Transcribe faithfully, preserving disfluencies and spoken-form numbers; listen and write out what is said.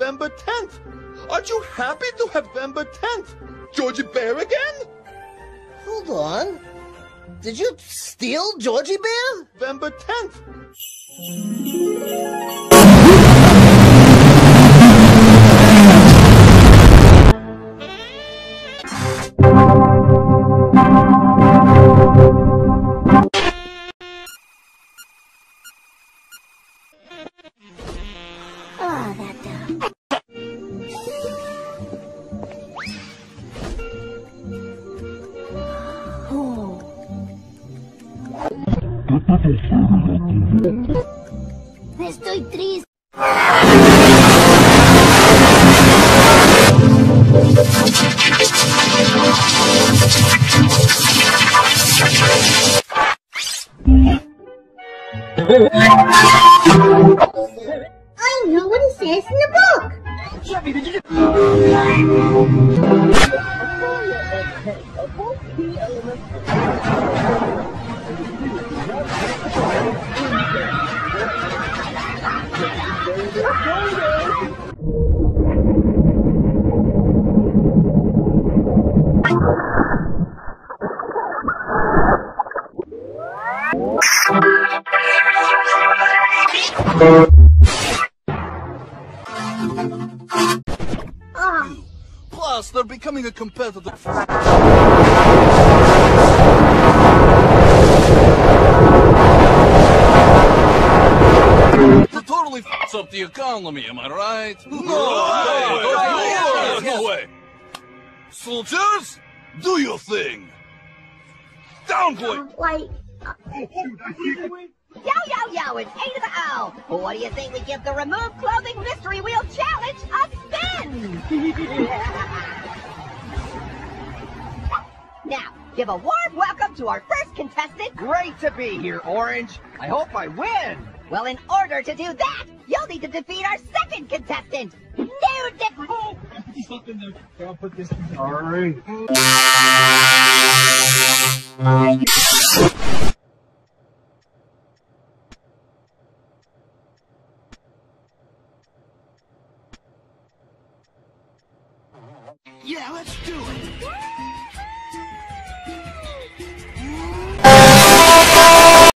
November tenth. Aren't you happy to have November tenth? Georgie Bear again? Hold on. Did you steal Georgie Bear? November tenth. Oh, that dog. Oh. Estoy triste. I know what it says in the book. Ah. Plus, they're becoming a competitor. That totally f***s up the economy, am I right? No, no, no, no way. Soldiers, do your thing. Down, boy. Uh, like, uh, Yo, yo, yo, it's eight of the owl. What do you think we give the Remove Clothing Mystery Wheel Challenge a spin? Now, give a warm welcome to our first contestant. Great to be here, Orange. I hope I win. Well, in order to do that, you'll need to defeat our second contestant. New def- I'll put this in. All right. Yeah, let's do it.